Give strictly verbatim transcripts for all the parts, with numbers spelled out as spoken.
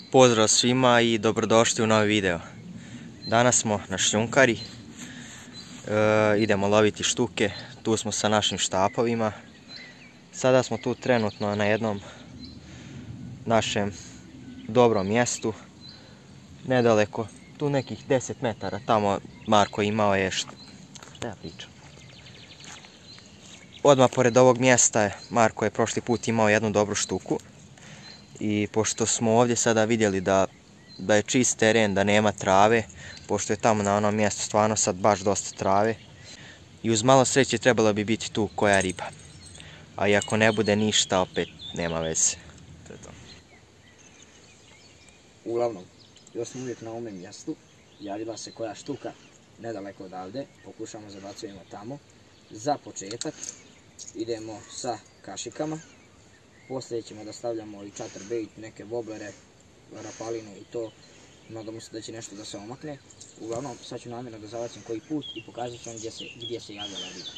Pozdrav svima i dobrodošli u novi video. Danas smo na šljunkari, e, idemo loviti štuke, tu smo sa našim štapovima. Sada smo tu trenutno na jednom našem dobrom mjestu, nedaleko, tu nekih deset metara, tamo Marko imao je šta, šta ja pričam. Odmah pored ovog mjesta je, Marko je prošli put imao jednu dobru štuku. I pošto smo ovdje sada vidjeli da, da je čist teren, da nema trave, pošto je tamo na onom mjestu stvarno sad baš dosta trave, i uz malo sreće trebalo bi biti tu koja riba. A i ako ne bude ništa, opet nema veze. To je to. Uglavnom, još smo uvijek na ovome mjestu, javila se koja štuka nedaleko odavde, pokušamo zabacujemo tamo. Za početak idemo sa kašikama. Poslije ćemo da stavljamo i chatterbait, neke woblere, rapalinu i to. Mnogo mislim da će nešto da se omakne. Uglavnom, sad ću namjerno da zavacim koji put i pokazat ću vam gdje se, gdje se javljala riba.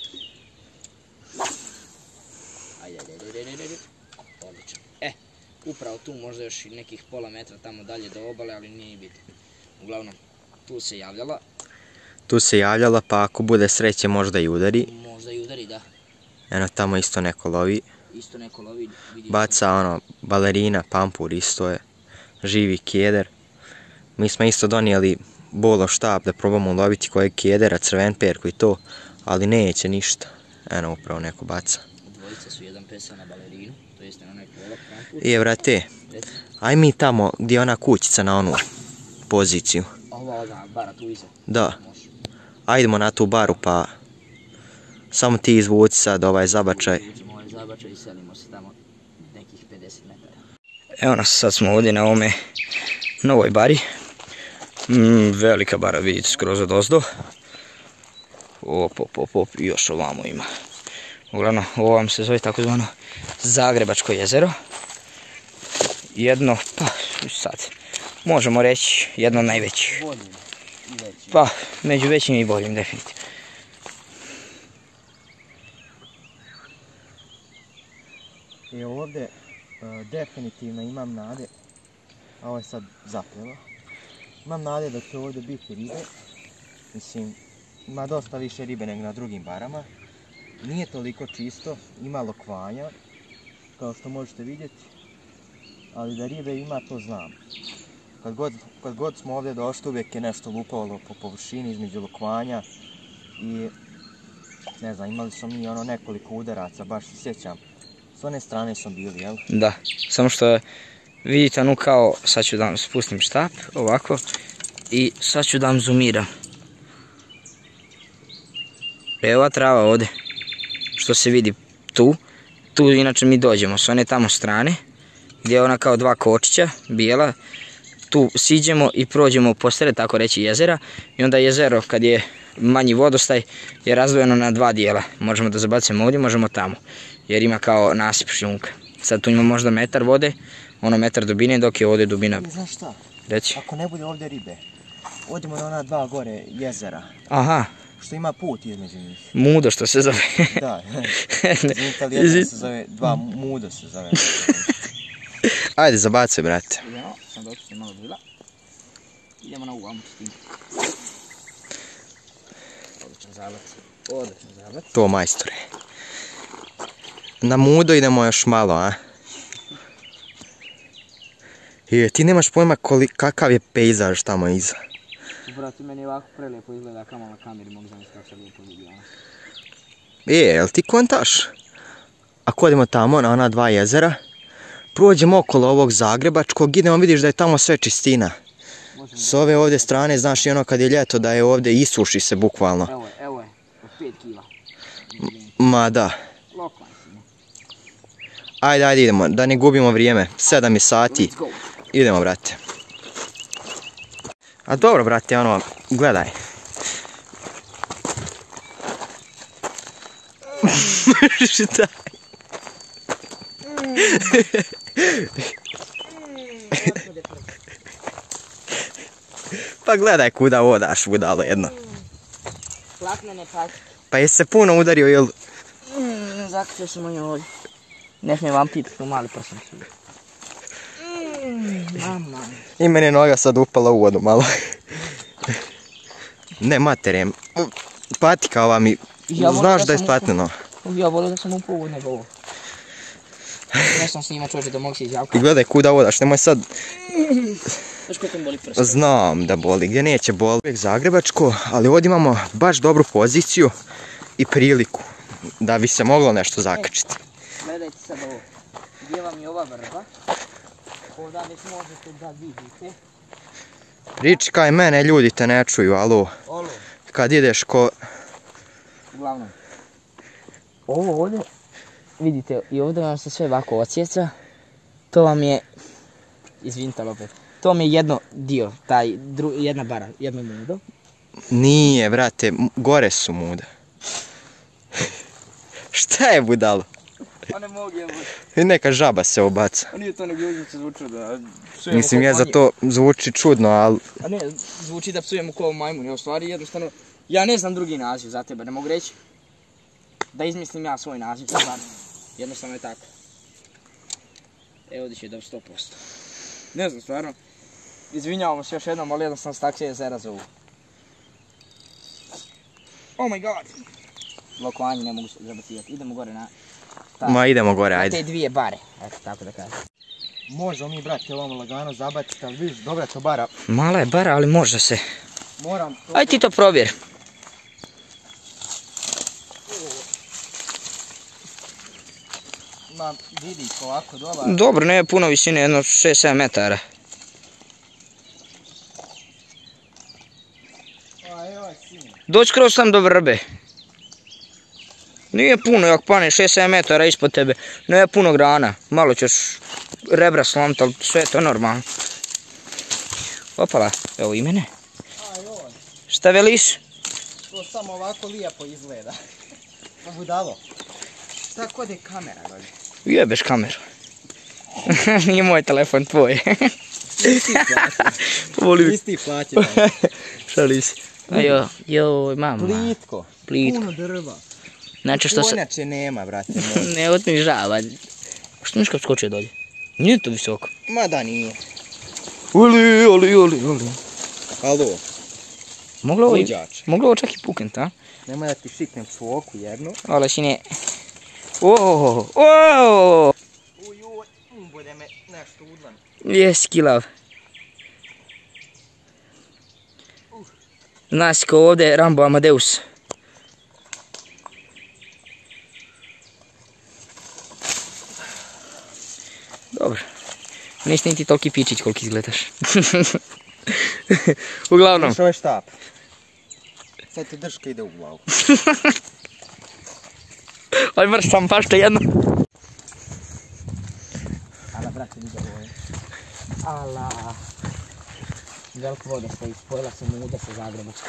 Ajde, ajde, ajde, ajde, ajde. Odlično. E, upravo tu možda još i nekih pola metra tamo dalje do obale, ali nije bitno. Uglavnom, tu se javljala. Tu se javljala, pa ako bude sreće možda i udari. Možda i udari, da. Eno tamo isto neko lovi. Isto neko lovi. Baca ono, balerina, pampur isto je. Živi kjeder. Mi smo isto donijeli bolo štap da probamo loviti kojeg kjedera, crven perku i to. Ali neće ništa. Eno upravo neko baca. Dvojica su, jedan pesa na balerinu, to jeste na neki bolo pampur. I vrate, aj mi tamo gdje je ona kućica na onu poziciju. Ova, ova, bara tu iza. Da. Ajdemo na tu baru pa samo ti izvuci sad ovaj zabačaj. Izvučimo ovaj zabačaj i selimo se tamo nekih pedeset metara. Evo nas, sad smo ovdje na ovome novoj bari. Mm, velika bara, vidite, skroz od ozdo. Op, op, op, op, i još ovamo ima. Uglavnom, ovo vam se zove takozvano Zagrebačko jezero. Jedno, pa sad, možemo reći jedno od najvećih. Pa, među većim i boljim, definitivno. I ovdje uh, definitivno imam nade, a ovo je sad zapljeva. Imam nade da će ovdje biti ribe, mislim, ima dosta više ribe nego na drugim barama. Nije toliko čisto, ima lokvanja, kao što možete vidjeti, ali da ribe ima to znam. Kad god, kad god smo ovdje došli, uvijek je nešto lupalo po površini između lokvanja i ne znam, imali smo mi ono nekoliko udaraca, baš se sjećam. S one strane smo bili, jel? Da, samo što vidite ono kao, sad ću da vam spustim štap, ovako, i sad ću da vam zoomiram. Evo ova trava ovdje, što se vidi tu, tu inače mi dođemo s one tamo strane, gdje je ona kao dva kočića, bijela, tu siđemo i prođemo posred, tako reći, jezera, i onda jezero, kad je manji vodostaj, je razdvojeno na dva dijela. Možemo da zabacimo ovdje, možemo tamo, jer ima kao nasip šljunka. Sad tu ima možda metar vode, ono metar dubine, dok je ovdje dubina. Znaš šta? Reći? Ako ne bude ovdje ribe, odemo na ona dva gore jezera. Aha. Što ima put između njih. Mudo što se zove. Da, za Italijana se zove, dva mudo se zove. Ajde, zabacuj, brate. Idemo, sam doći malo bila. Idemo na ovu amuć s tim. Odličan zabac. Odličan zabac. To, majstore. Na mudo idemo još malo, a? I, ti nemaš pojma koli, kakav je pejzaž tamo iza. Brate, meni ovako prelijepo izgleda kamo na kameri, mogu zamisliti kako se lijepo vidi. E, jel ti kontaš? Ako odemo tamo na ona dva jezera, prođemo okolo ovog Zagrebačkog, idemo, vidiš da je tamo sve čistina. S ove ovdje strane, znaš i ono kad je ljeto da je ovdje isuši se bukvalno. Evo je, evo je, od pet kila. Ma da. Lokvan si. Ajde, ajde idemo, da ne gubimo vrijeme. Sedam je sati. Idemo, brate. A dobro, brate, ono, gledaj. Šta? Pa gledaj kuda odaš, budalo jedno. Platnene pak. Pa jesi se puno udario, jel? Mm, zakačio sam o njoj ovdje. Ne smijem vam piti, tu mali prsam su. Mm. mama. I meni je noga sad upala u vodu malo. Ne, materijem. Patika ova mi, znaš da je spatneno. Ja volim da sam upao u vodu nego ovo. Ne sam snima čovječe da mogu se izjavka. I gledaj kuda vodaš, nemoj sad... Znaš koliko mi boli prst? Znam da boli, gdje neće boli. Uvijek zagrebačko, ali ovdje imamo baš dobru poziciju i priliku da bi se moglo nešto zakačiti. Gledajte sad ovo. Gdje vam je ova vrba? Ovdje već možete da vidite. Riči kaj mene, ljudi te ne čuju, alo. Olo. Kad ideš ko... Uglavnom. Ovo ovdje, vidite, i ovdje vam se sve ovako odsjeca. To vam je, izvinite opet, to vam je jedno dio, taj, dru, jedna bara, jedno mudo. Nije, brate, gore su muda. Šta je budalo? Pa ne mogu jebo. I neka žaba se obaca. A nije to nego uznice zvuči da... Mislim, je za to zvuči čudno, ali... A ne, zvuči da psujemo ko majmun, ja u stvari jednostavno... Ja ne znam drugi naziv za tebe, ne mogu reći. Da izmislim ja svoj naziv, stvarno. Jednostavno je tako. Evo ovdje će dobiti sto posto. Ne znam, stvarno. Izvinjavamo se još jednom, ali jednostavno s taksije jezera zovu. Oh my god! Blokovanje ne mogu se zabacivati. Idemo gore na... Ta, Ma idemo gore, na ajde. te dvije bare, eto tako da kažem. Možemo mi, brate, ovamo lagano zabaciti, ali vidiš, dobra to bara. Mala je bara, ali može se. Moram... Aj ti to probjer. Ma, vidi, ovako dobar. Dobro, ne je puno visine, jedno šest sedam metara. Aj, oj, sine. Doći kroz tam do vrbe. Nije puno, jak pane, šest sedam metara ispod tebe. Nije puno grana. Malo ćeš rebra slomiti, ali sve je to normalno. Opala, evo i mene. Aj, oj. Šta veliš? To samo ovako lijepo izgleda. Ma budalo. Šta kod je kamera dolje? Jebeš kameru. Nije moj telefon, tvoj. Voli. Isti plaće. Šali si. Ajo, joj, mama. Plitko. Plitko. Puno drva. Znači što se... Inače nema, brate. Ne otmižava. Što miška skočio dolje? Nije to visoko. Ma da nije. Oli, oli, oli, oli. Alo. Moglo ovo, Luđač. moglo ovo čak i puknut, a? Nemoj da ti šiknem svoku jednu. Ola si ne... Oooo, oooo! Uj, uj, bude me nešto udlan. Jes, kilav. Znaš ko ovdje Rambo Amadeus. Dobro. Nisi niti toliki pičić koliki izgledaš. Uglavnom. Znaš ovaj štap. Sad ti drška ide u glavu. Aj vrstam pašte jedno. Ala, brate, vidi ovo je. Ala. Veliko vodostaj, spojila se muda sa Zagrebačkom.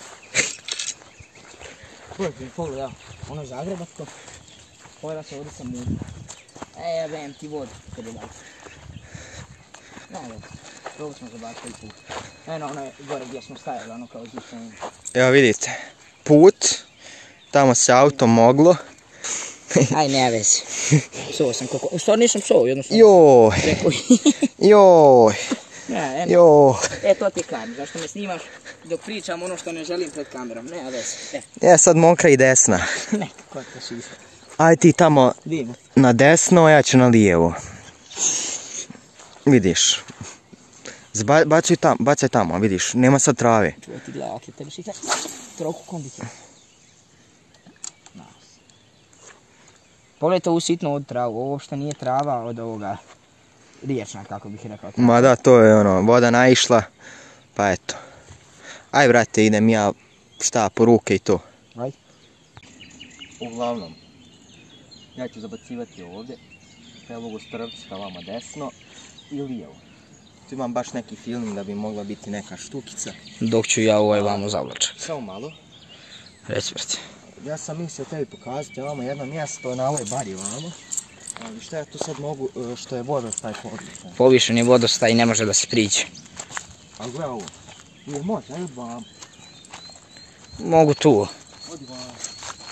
Pogledaj, evo, ono je Zagrebačko, spojila se ovdje sa muda. E, jebem ti vodu, kad je dalje. Ne, ne, to smo zabacili put. Eno, ono je gore gdje smo stajali, ono kao zvišenje. Evo vidite, put, tamo se auto moglo. Aj, ne vezi. Psovao sam koliko... U stvari nisam psovao, jednostavno. Joj, Rekao. joj, Ne, eno. joj. E, to ti kažem, zašto me snimaš dok pričam ono što ne želim pred kamerom, nema veze. E, Ja sad mokra i desna. ne, ko to si išao. Aj ti tamo Dimo. na desno, a ja ću na lijevo. Vidiš. Zba, bacuj tam, bacaj tamo, vidiš, nema sad trave. Čuvaj ti gleda, ok, tebi šita. Troku kondicija. Pogledajte ovu sitnu od travu, ovo uopšte nije trava od ovoga riječna, kako bih rekao. Ma da, to je ono, voda naišla, pa eto. Aj brate, idem ja šta po ruke i to. Aj. Uglavnom, ja ću zabacivati ovdje, evo go strvčka vama desno i lijevo. Tu imam baš neki feeling da bi mogla biti neka štukica. Dok ću ja ovaj vamo zavlačak. Samo malo. Reci, brate. Ja sam mislio tebi pokazati ovamo jedno mjesto na ovoj bari ovamo. Ali šta ja tu sad mogu, e, što je vodostaj područja. Povišen je vodostaj i ne može da se priđe. Ali gledaj ovo. Je može, ajde vam. Mogu tu. Odi vam.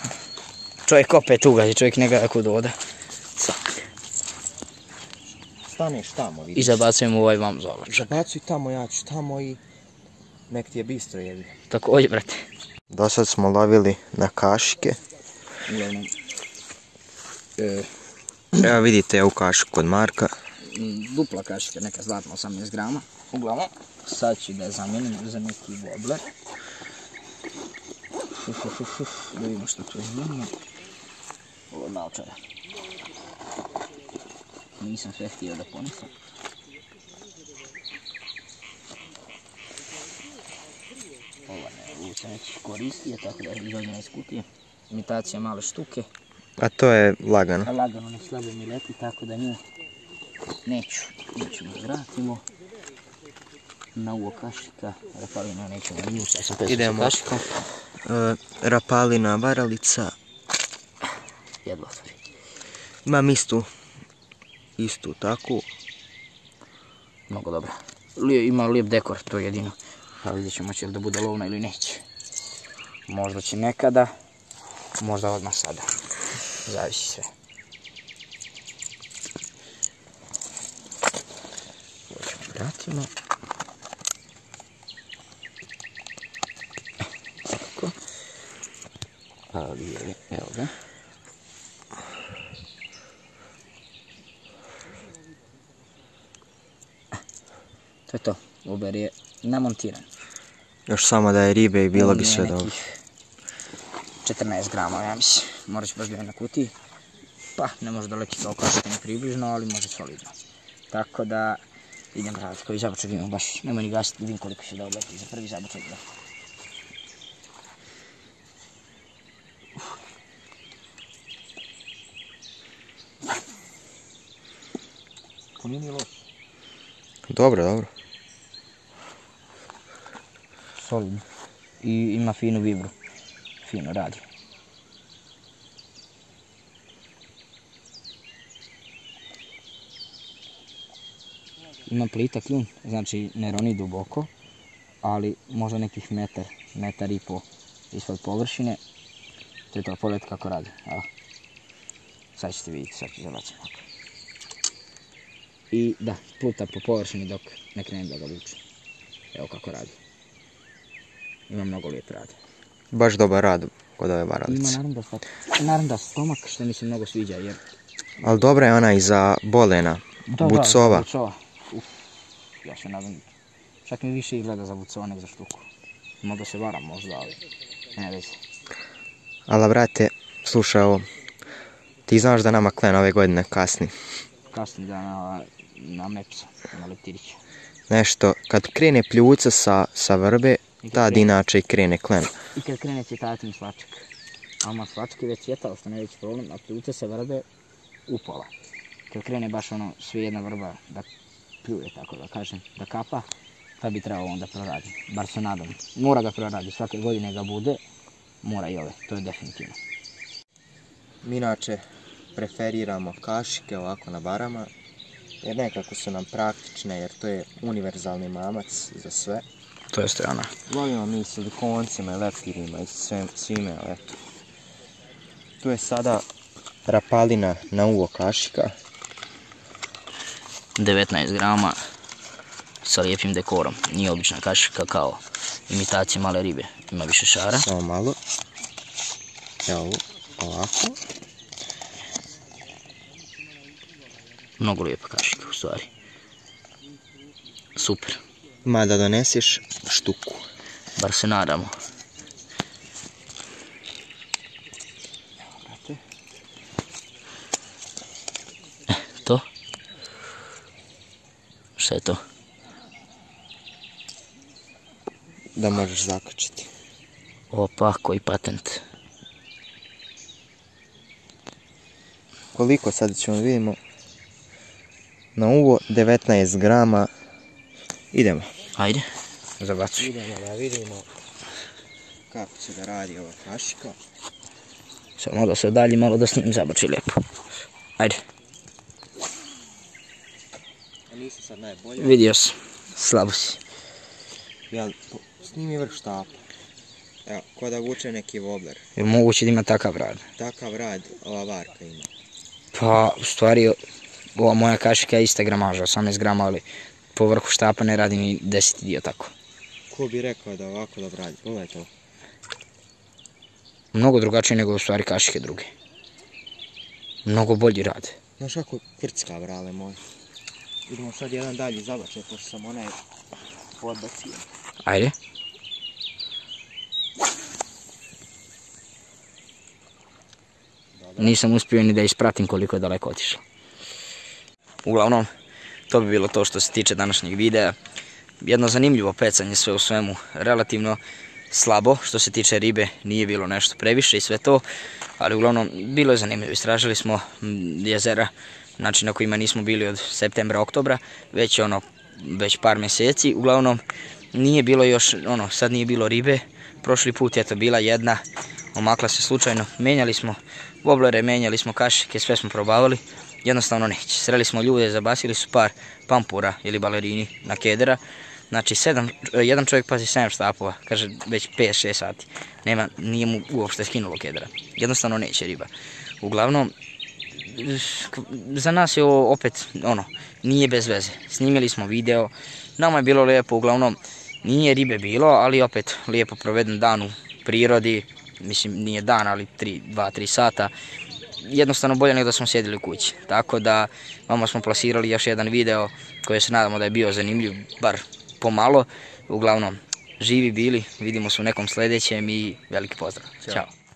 Čovjek opet ugađa, čovjek ne gleda kud voda. staneš tamo, vidiš. I zabacujemo ovaj vam zoločak. Zabacuj tamo, ja ću tamo i nek ti je bistro jebi. Također, brate. Do sad smo lovili na kašike. Uglavnom, e, Evo vidite ovu kašiku kod Marka. dupla kašika, neka zlatna osamnaest grama. Uglavnom, sad ću da je zamijenim za neki wobbler. Uf, uf, uf, uf, da vidimo što tu imamo. Ovo je naočara. Nisam sve htio da ponesam. Ova ne, ovu sam već koristio, tako da je izvađena iz kutije. Imitacija male štuke. A to je lagano. A lagano ne slabo mi leti, tako da nju neću. Nećemo vratimo. Na ovo kašika, rapalina nećemo nju, sad sam pesao sa kašikom. Uh, rapalina varalica. Jedva otvori. Imam istu. Istu takvu. Mnogo dobro. Lije, ima lijep dekor, to je jedino. Pa vidjet ćemo će li da bude lovna ili neće. Možda će nekada, možda odmah sada. Zavisi sve. Ovo ćemo vratimo. Tako. Ali je, evo ga. To je to, Uber je namontiran. Još samo da je ribe i bilo bi sve dobro. četrnaest grama, ja mislim. Morat ću baš gledati na kutiji. Pa, ne može daleki kao kašika ni približno, ali može solidno. Tako da, idem raditi koji zabočak imam baš. Nemoj ni gasiti, vidim koliko će da obleti za prvi zabočak. To nije ni loš. Dobro, dobro. Solidno. I ima finu vibru. Fino radi. Ima plitak kljun, znači ne roni duboko, ali možda nekih metar, metar i po ispod površine. To je to, pogledajte kako radi. Evo. Sad ćete vidjeti, sad ću zabaciti ovako. I da, pluta po površini dok ne krenem da ga vuče. Evo kako radi. Ima mnogo lijep rad. Baš dobar rad kod ove varalice. Ima naravno stomak što mi se mnogo sviđa jer... Ali dobra je ona i za bolena. Bucova. Bucova. Uf, ja se nadam. Čak mi više izgleda za bucova nego za štuku. Možda se varam možda, ali ne vezi. Ali brate, slušaj ovo. Ti znaš da nama klen ove godine kasni. Kasni da na, na Mepsa, na Leptirića. Nešto, kad krene pljuca sa, sa vrbe, tad inače i krene klen. I kad krene cvjetatim slačak. Alma slačak je već cvjetala, što ne veći problem, a pljuca sa vrbe upala. Kad krene baš ono, sve jedna vrba da pljuje, tako da kažem, da kapa, pa bi trebalo onda proradi. Bar se nadam. Mora ga proradi, svake godine ga bude, mora i ove, to je definitivno. Mi inače preferiramo kašike ovako na varama, jer nekako su nam praktične, jer to je univerzalni mamac za sve. To jeste ona. Lovimo mi silikoncima i leptirima i sve, svime, ali eto. Tu je sada rapalina na uvo kašika. devetnaest grama sa lijepim dekorom. Nije obična kašika kao imitacija male ribe. Ima više šara. Samo malo. Evo, ovako. Mnogo lijepa kašika u stvari. Super. Ma da doneseš štuku. Bar se nadamo. E, to? Šta je to? Da možeš zakačiti. Opa, koji patent. Koliko sad ćemo vidimo. Na uvo devetnaest grama. Idemo. Ajde, zabacuj. Idemo da vidimo kako će da radi ova kašika. Samo da se dalje malo da snimim zabačaj lijepo. Ajde. A nisi sad najbolje. Vidio sam, slabo si. Jel, snimi vrh štapa. Evo, ko da vuče neki wobbler. Je moguće da ima takav rad? Takav rad ova varka ima. Pa, u stvari, ova moja kašika je ista gramaža, osamnaest grama, ali po vrhu štapa ne radi ni deseti dio tako. Ko bi rekao da ovako dobro radi? Pogledajte ovo. Mnogo drugačije nego u stvari kašike druge. Mnogo bolji rade. Znaš kako krcka, brale moje. Idemo sad jedan dalji zabačaj, pošto sam onaj odbacio. Ajde. Nisam uspio ni da ispratim koliko je daleko otišla. Uglavnom, to bi bilo to što se tiče današnjeg videa. Jedno zanimljivo pecanje sve u svemu, relativno slabo što se tiče ribe, nije bilo nešto previše i sve to, ali uglavnom bilo je zanimljivo. Istražili smo jezera, znači na kojima nismo bili od septembra, oktobra, već ono, već par mjeseci. Uglavnom, nije bilo još, ono, sad nije bilo ribe, prošli put je to bila jedna, omakla se slučajno, menjali smo woblere, menjali smo kašike, sve smo probavali, jednostavno neće. Sreli smo ljude, zabasili su par pampura ili balerini na kedera, znači sedam, jedan čovjek pazi sedam štapova, kaže već pet šest sati, nema, nije mu uopšte skinulo kedera, jednostavno neće riba. Uglavnom, za nas je ovo opet, ono, nije bez veze, snimili smo video, nama je bilo lijepo, uglavnom, nije ribe bilo, ali opet lijepo proveden dan u prirodi, mislim nije dan, ali dva tri sata, jednostavno bolje nego da smo sjedili u kući. Tako da vama smo plasirali još jedan video koji se nadamo da je bio zanimljiv, bar pomalo. Uglavnom, živi bili, vidimo se u nekom sljedećem i veliki pozdrav. Ćao.